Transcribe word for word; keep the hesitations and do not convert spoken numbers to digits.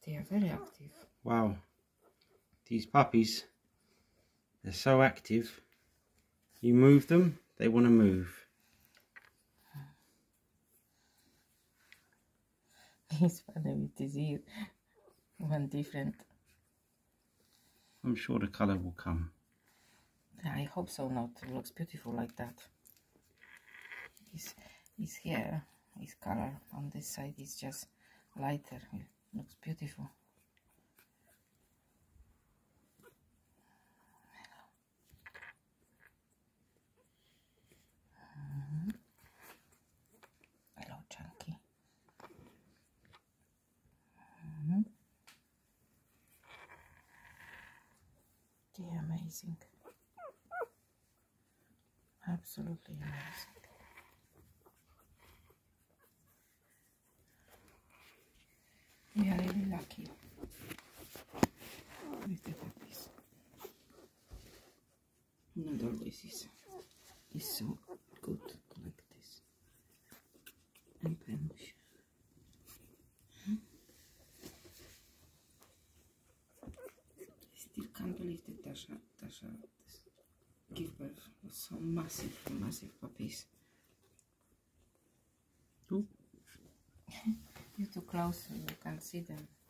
They are very active. Wow. These puppies, they're so active. You move them, they want to move. He's funny with his ear. One different. I'm sure the colour will come. I hope so not. It looks beautiful like that. His, his hair, his color on this side is just lighter. It looks beautiful. Mm-hmm. Hello, Chunky. Mm-hmm. They're amazing. Absolutely amazing. We are really lucky with the puppies. Not always is, is so good like this. And Penush. Hmm? I still can't believe that Dasha, Dasha give birth was so massive, massive puppies. Ooh. You're too close, so you can't see them.